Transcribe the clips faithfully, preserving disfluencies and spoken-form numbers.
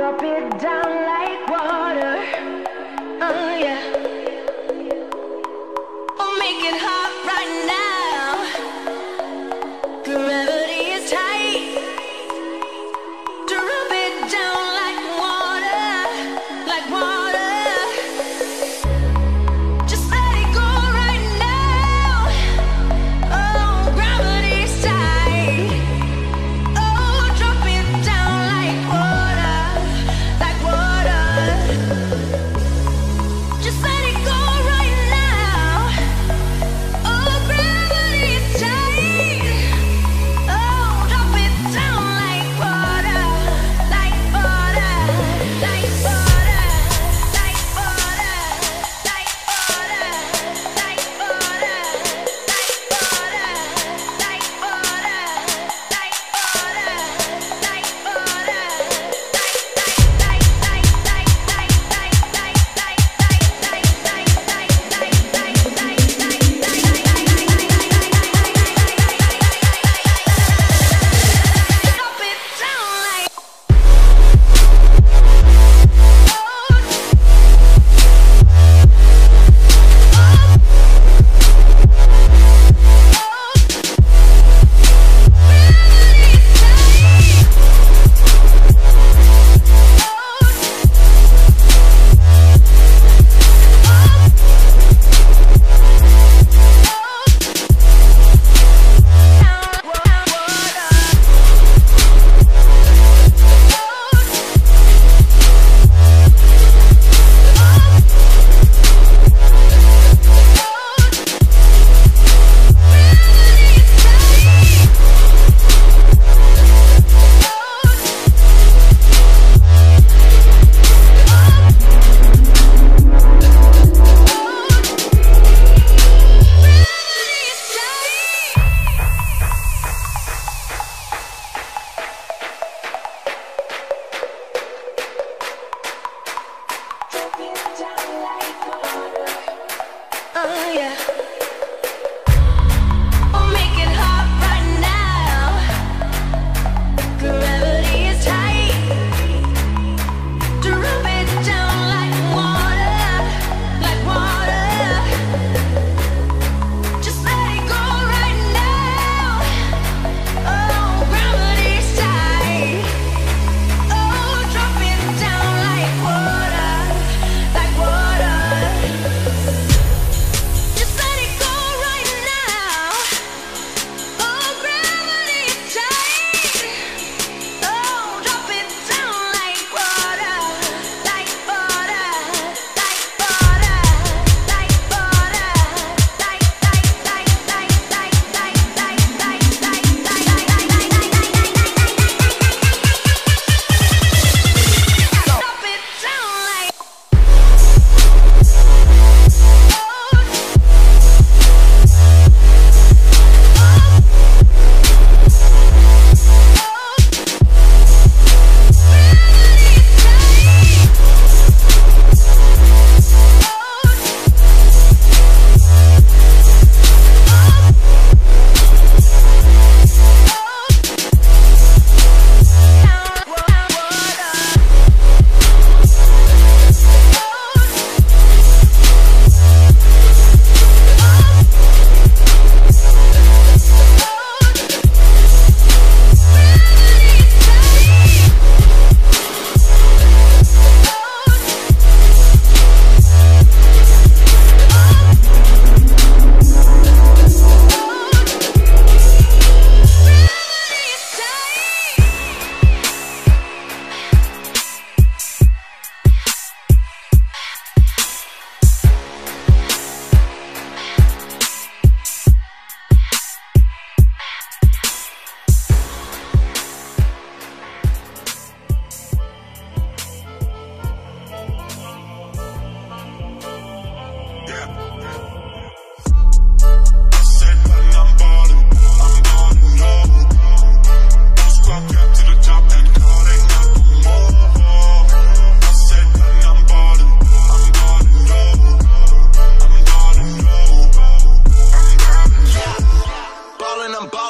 drop it down like water. Oh yeah. Oh, make it hot right now. Gravity is tight. Drop it down like water, like water. Just let it go right now. Oh, gravity is tight. Oh, drop it down like water, like water. Just let it go right now. Oh, gravity is tight. Oh, drop it down like water, like water, like water, like water, like water, like water, like water, like water, like water, like water, drop it down like oh yeah. Oh, make it hot right now. Gravity is tight. Drop it down like water, like water. Just let it go right now. Oh, gravity is tight. Oh, drop it down like water, like water. Just let it go right now. Oh, gravity is tight. Oh, drop it down like water, like water, like water, like water, like like like like like like like like like like drop it down like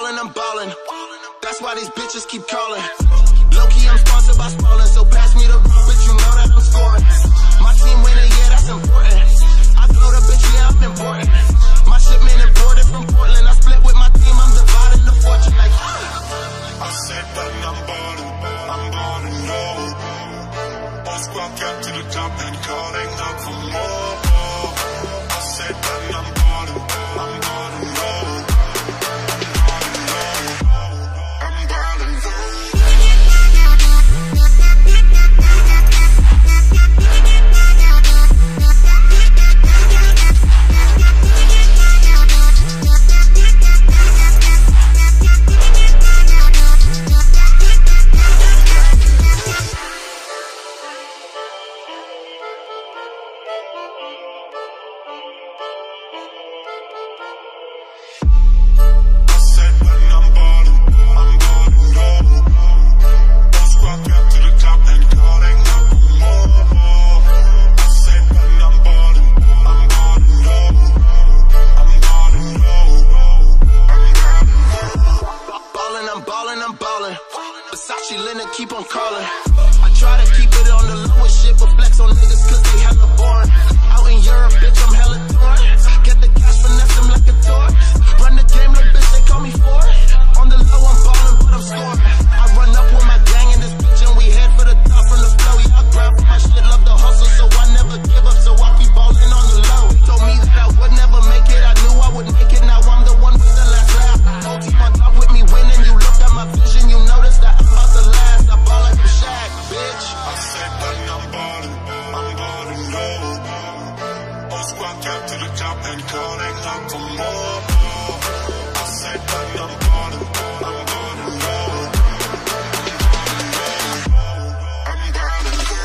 That's why these bitches keep calling. Low key, I'm sponsored by Spalding, so pass me the keep on calling. I try to keep it on the lowest shit, but flex on niggas cause they hella boring. Out in Europe, bitch, I'm hella torn. Get the cash, finesse them like a tour. Run the game, little bitch, they call me for it. On the low, I'm ballin', but I'm scoring. I run up with my gang in this bitch, and we head for the top from the flow. Yeah, I grind for my shit, love the hustle, so I never give up, so I keep ballin' on the low. Told me that I would never make it, I knew I would make it, now I'm the one with the last laugh. Whole team on top with me winning, you look at my vision, you notice that I'm about to last. I ball like a Shaq, bitch. I said that I'm ballin', I'm ballin' low. Old squad cap to the top and calling out for more. I said that I'm ballin', I'm ballin' low. I'm ballin' low.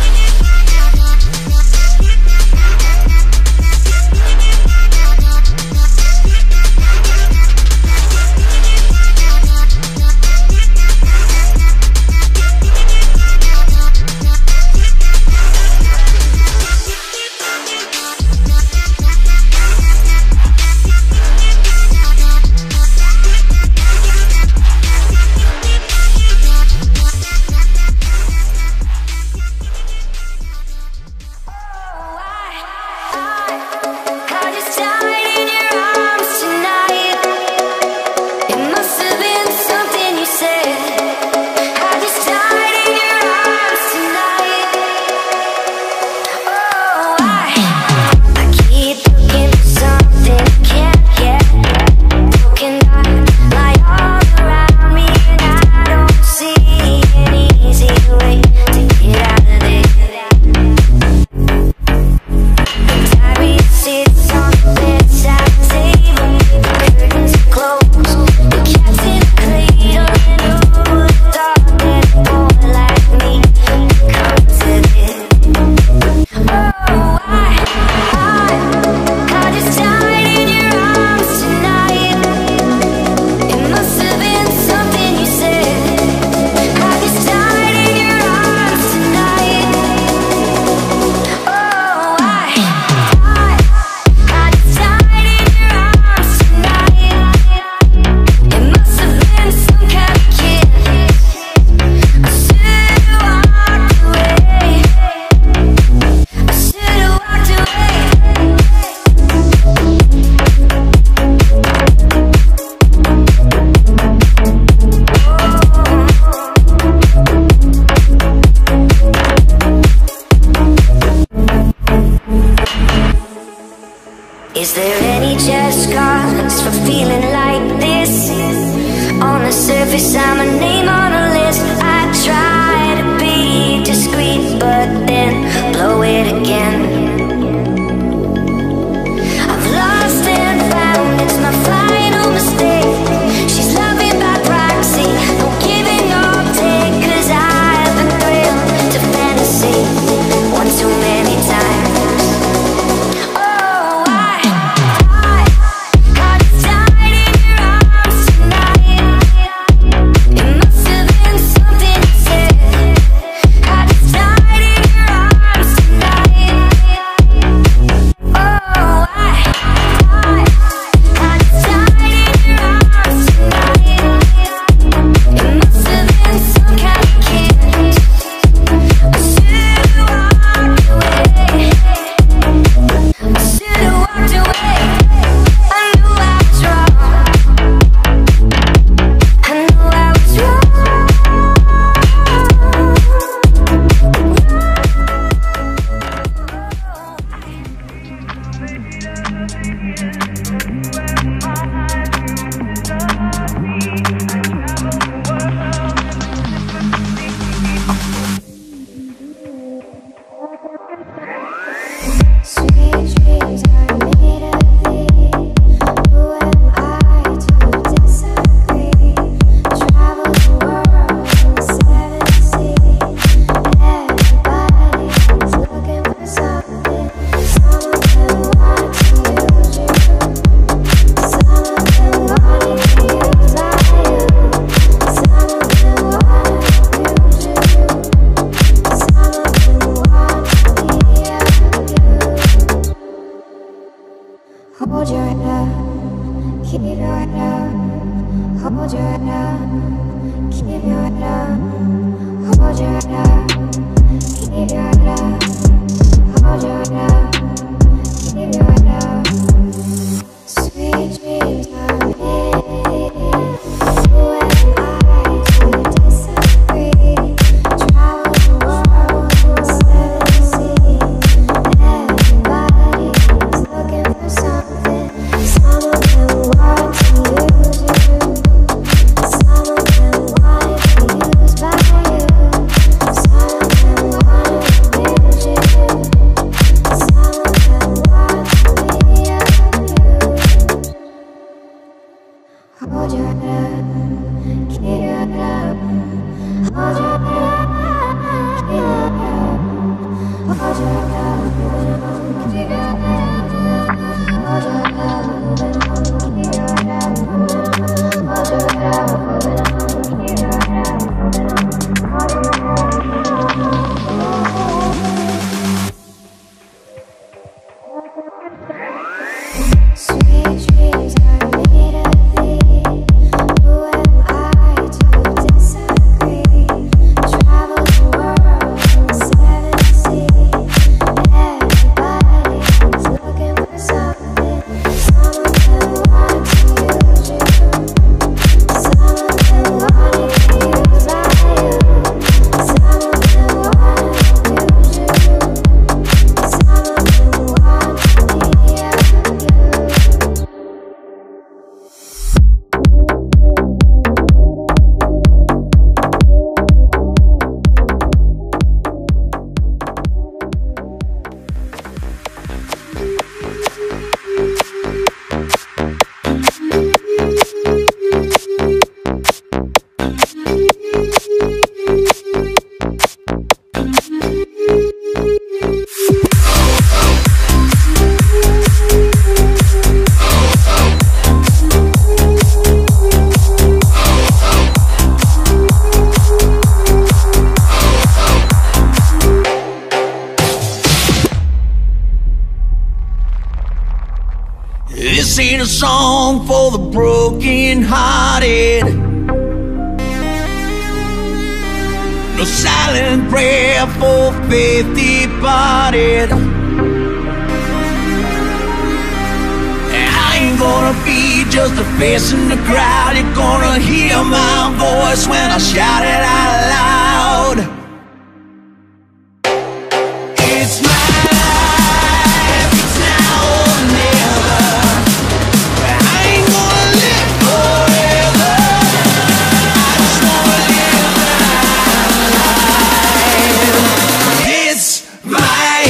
Is there any just cause for feeling like this? On the surface, I'm a name on a list. I try to be discreet, but then blow it again. I've lost and found, it's my final mistake. She's loving by proxy, no giving or take, cause I've been thrilled to fantasy one too many times. Hold your head up, keep your head up. Hold your head up, keep your head up. Hold your head up, keep your head up. Hold your head up, keep your head up. Sweet dreams are made. Who am I to disagree? Travel the world, seven seas. Everybody's looking for something. Some of them want to use you. Some of them want to be used by you. Some of them want to abuse you. Some of them want to be of you. Hold your head up, keep your head up. Hold your head up, keep your head up. Hold your head up, keep your head up. Hold your head up, keep your head up. Hold your head up, keep your head up. Hold your head. Sweet dreams are made of thee. Who am I to disagree? Travel the world, seven seas. Everybody's looking for something. Some of them want to use you. Some of them want to be used by you. Some of them want to abuse you. Some of them want to be of you. This ain't a song for the broken hearted. No silent prayer for faith departed. I ain't gonna be just a face in the crowd. You're gonna hear my voice when I shout it out loud. It's my life, it's now or never. I ain't gonna live forever. I just wanna live my life. It's my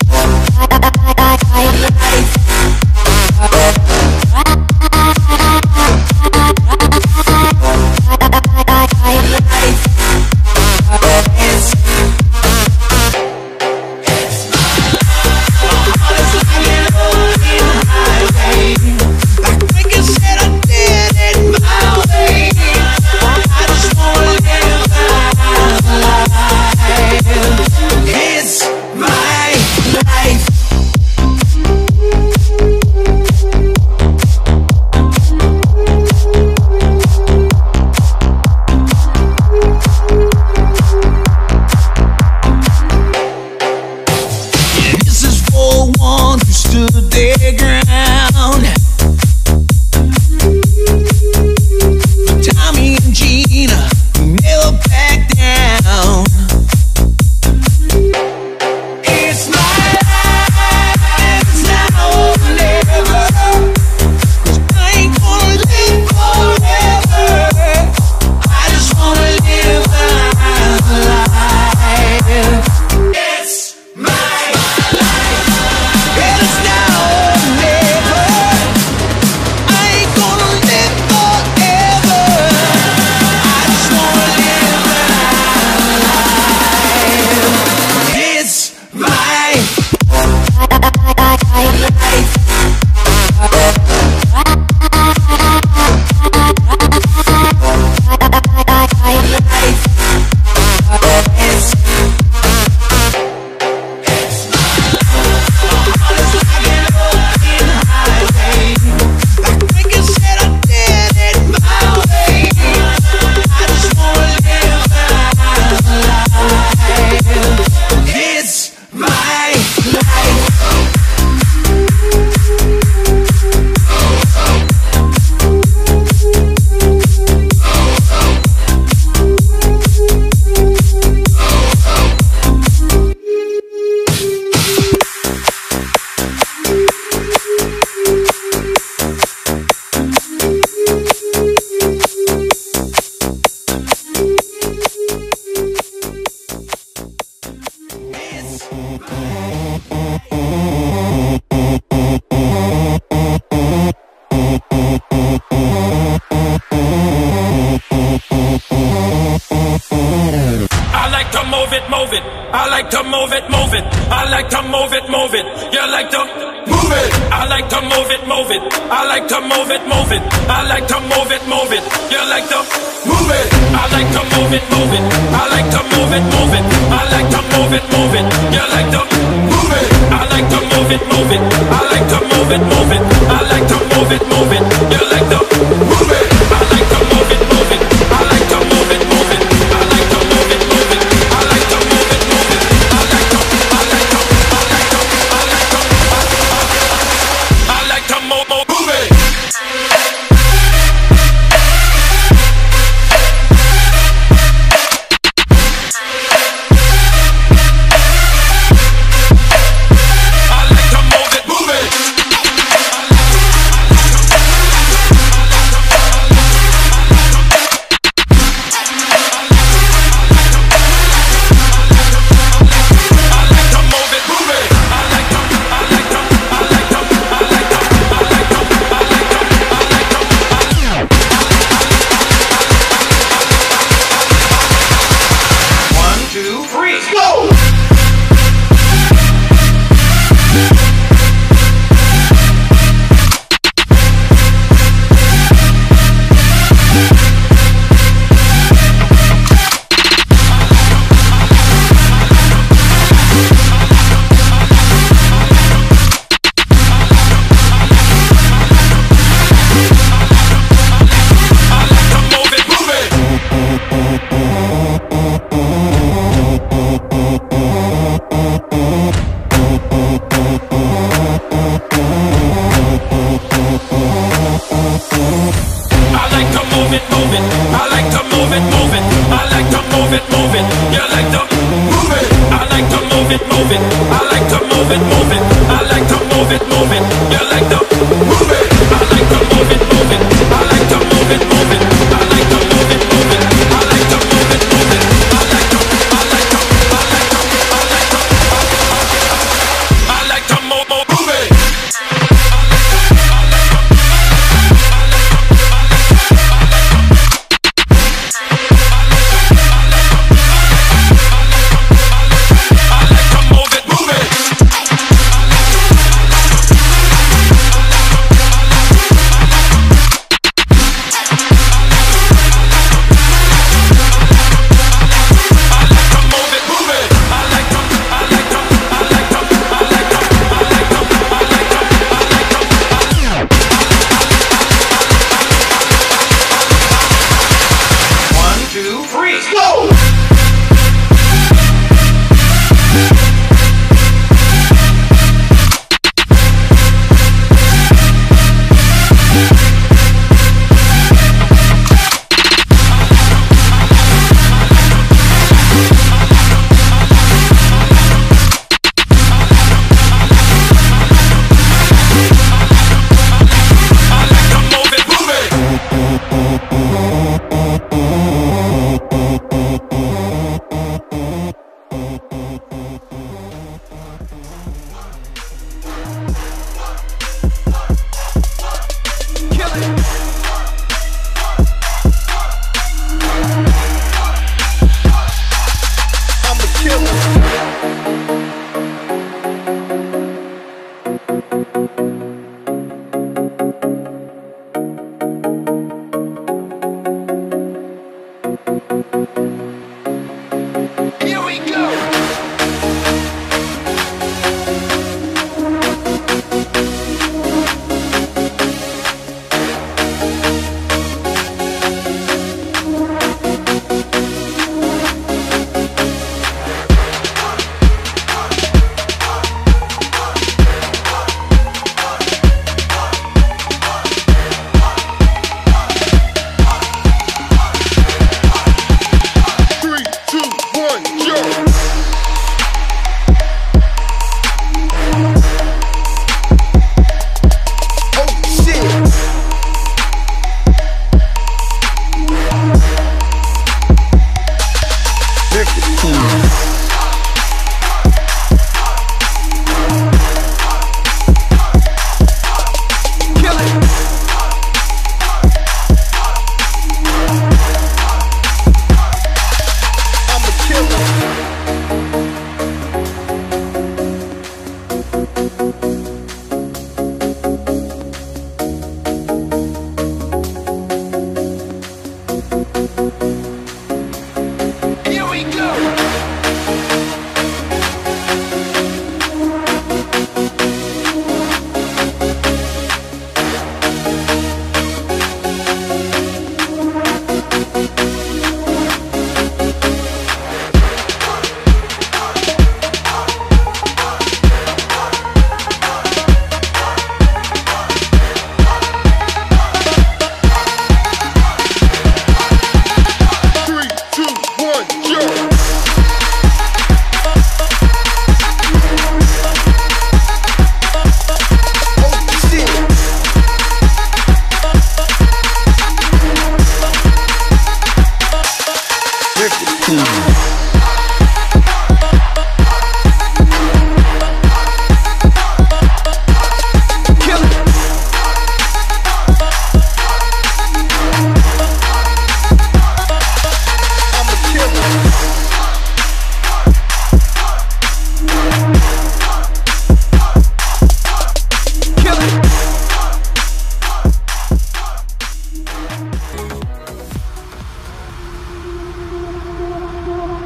life. It's move it, move it. I like to move it, move it. I like to move it, move it. You like to move it. I like to move it, move it. I like to move it, move it. I like to move it, move it. You like to move it. I like to move it, move it. I like to move it, move it. I like to move it, move it. You like to move it. I like to move it, move it. I like to move it, move it. I like to move it, move it. You like to move it. I like to move it, move it. I like to move it, move it. I like to move it, move it. I like to move it, move it. I like to, I like to, I like to, I like to, I like to move, move, move it. Oh, Kill it.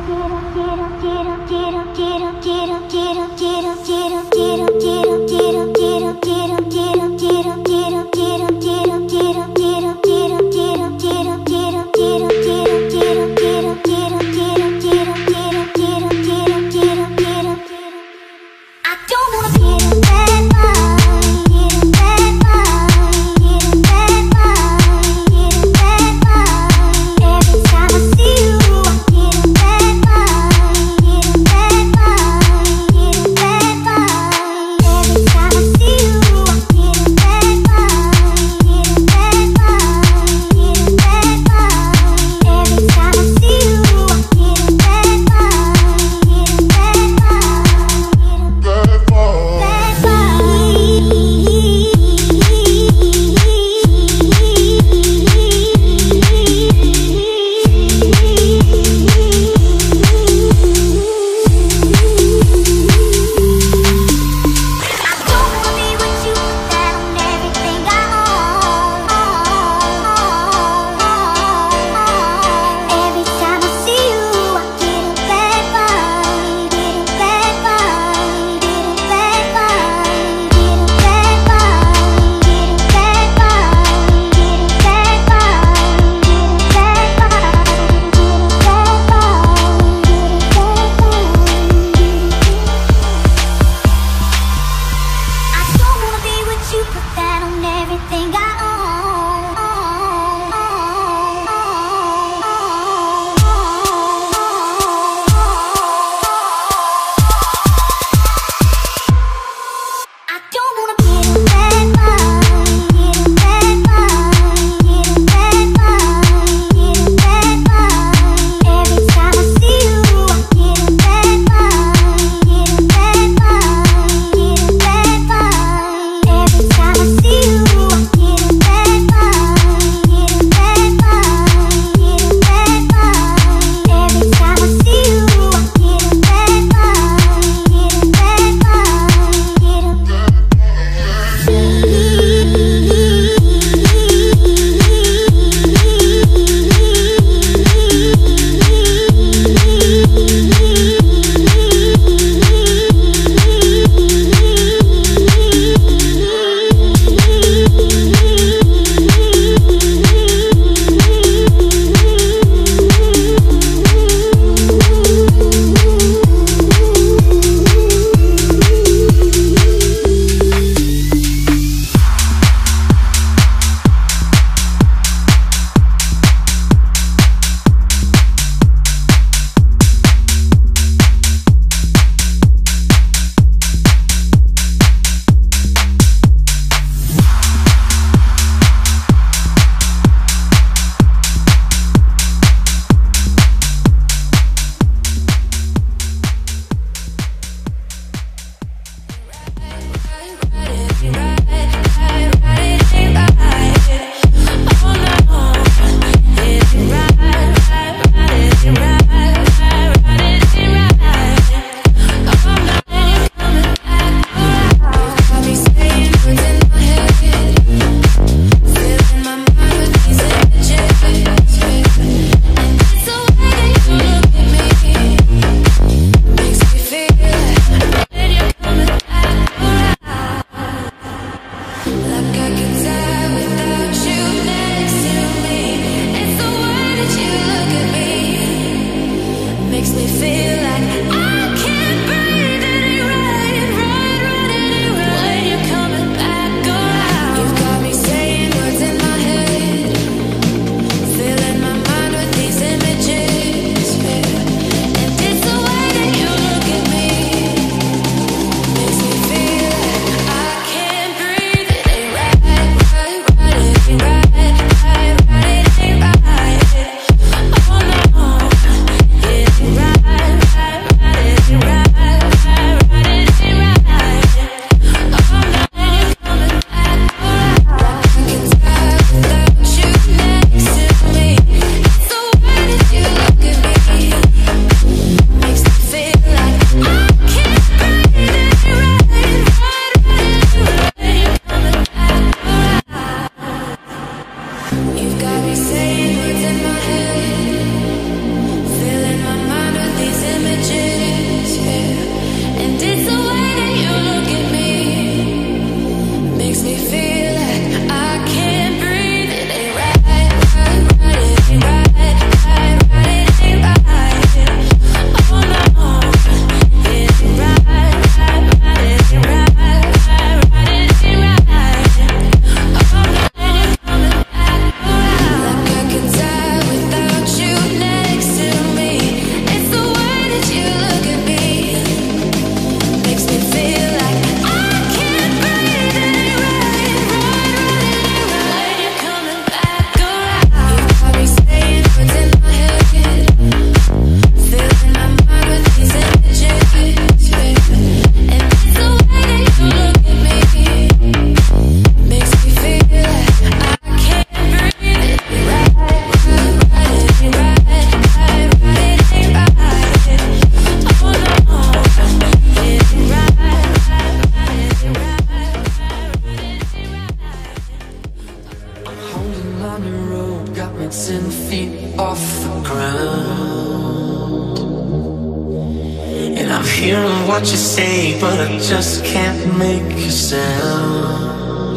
ten feet off the ground. And I'm hearing what you say, but I just can't make a sound.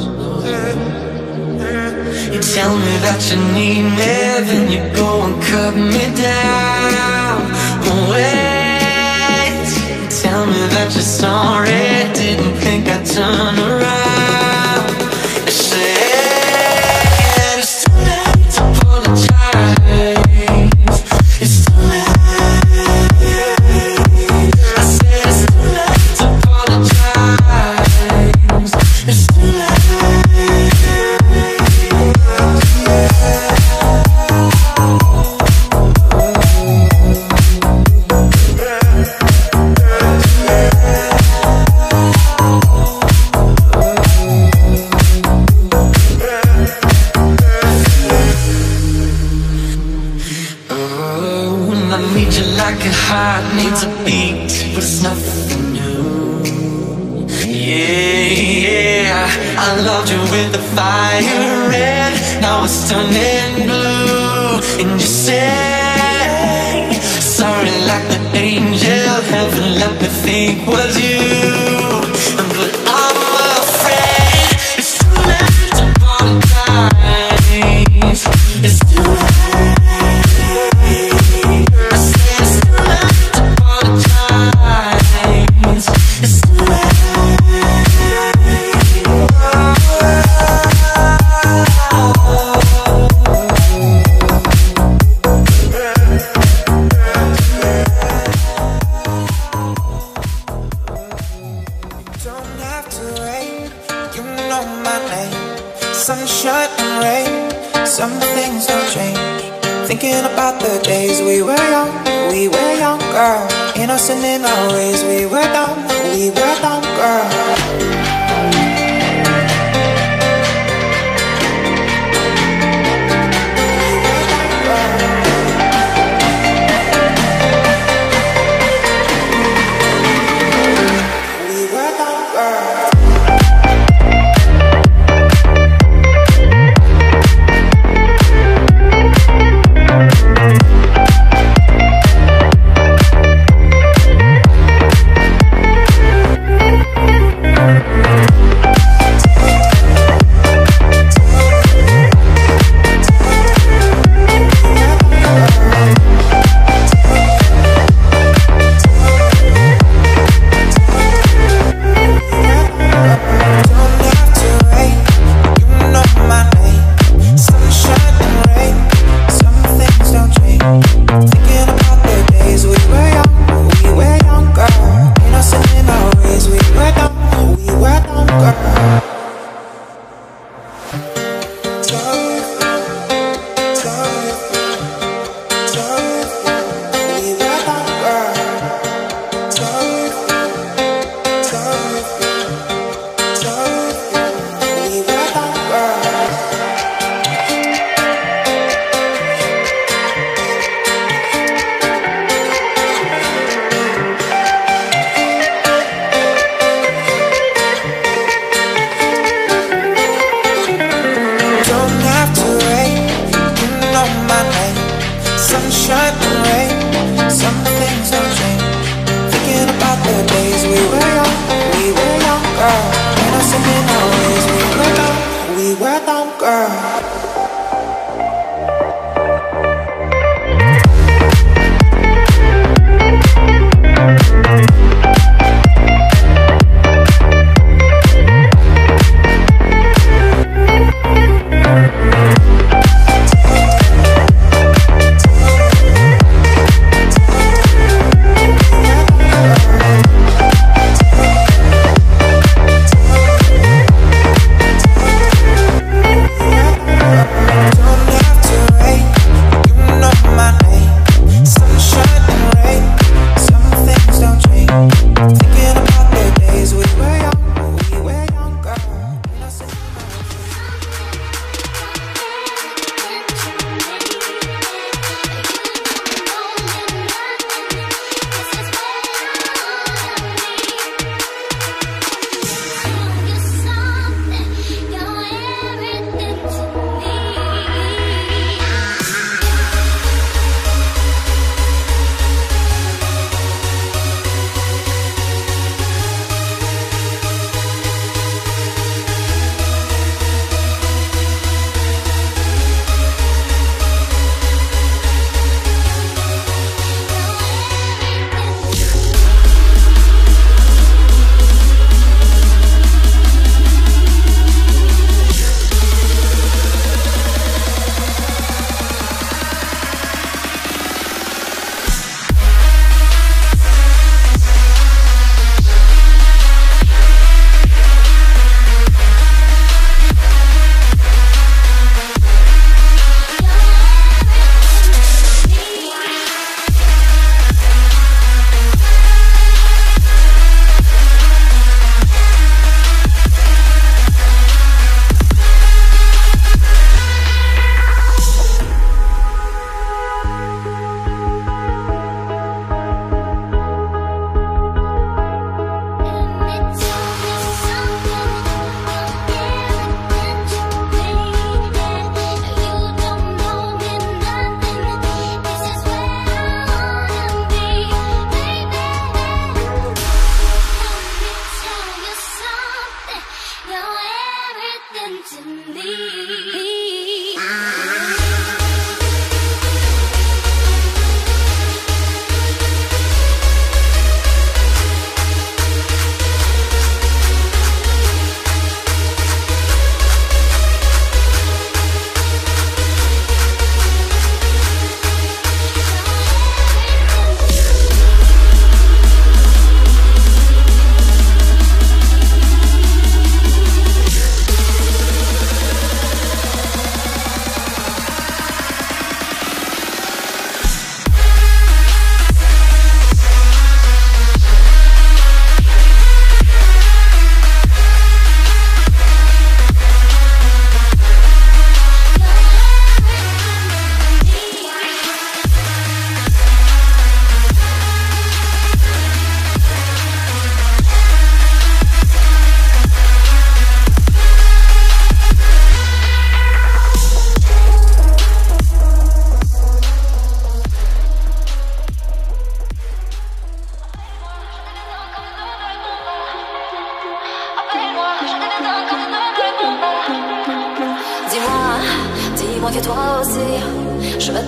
You tell me that you need me, then you go and cut me down. Wait, you tell me that you're sorry, didn't think I'd turn around. You say it's too late to apologize. It's too late. I said it's too late to apologize. It's too late. Heart needs a beat, but it's nothing new. Yeah, yeah, I loved you with the fire red, now it's turning blue. And you say sorry like the angel, heaven let me think was you. But I'm afraid it's too late to apologize. It's too late. Sunshine and rain, some things don't change. Thinking about the days we were young, we were younger, innocent in our ways. We were dumb, we were dumb, girl.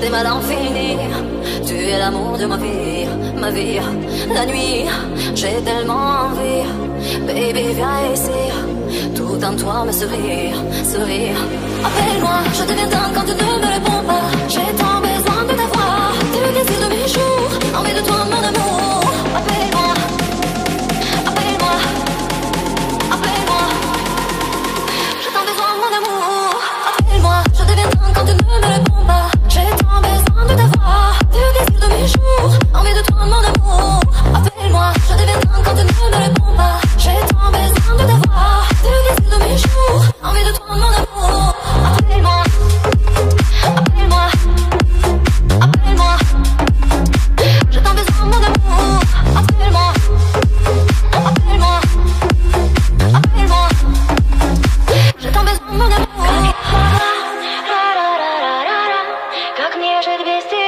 t'aime à l'infini. Tu es l'amour de ma vie, ma vie. La nuit, j'ai tellement envie. Baby, viens ici. Tout en toi me sourire, sourire. Appelle-moi, je deviens dingue quand tu ne me réponds pas. J'ai tant besoin de t'avoir. T'es le désir de mes jours. Envie de toi, mon amour. Appelle-moi, appelle-moi, appelle-moi. J'ai tant besoin, mon amour. Appelle-moi, je deviens dingue quand tu ne me réponds pas. J'ai tant besoin de t'avoir. T'es le désir de mes jours. Envie de toi, mon amour. Appelle-moi, je deviens dingue quand tu ne me réponds pas. J'ai tant besoin de t'avoir. T'es le désir de mes jours. Envie de toi, mon amour. Appelle-moi, appelle-moi, appelle-moi. J'ai tant besoin, mon amour. Appelle-moi, appelle-moi, appelle-moi. J'ai tant besoin, mon amour. Как нежит без тебя.